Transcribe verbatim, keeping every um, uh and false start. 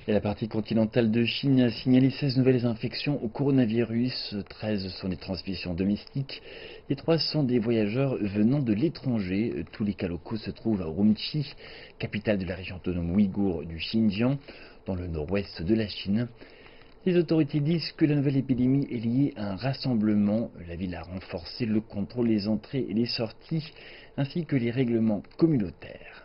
Et la partie continentale de Chine a signalé seize nouvelles infections au coronavirus, treize sont des transmissions domestiques et trois sont des voyageurs venant de l'étranger. Tous les cas locaux se trouvent à Urumqi, capitale de la région autonome ouïghour du Xinjiang, dans le nord-ouest de la Chine. Les autorités disent que la nouvelle épidémie est liée à un rassemblement. La ville a renforcé le contrôle des entrées et des sorties, ainsi que les règlements communautaires.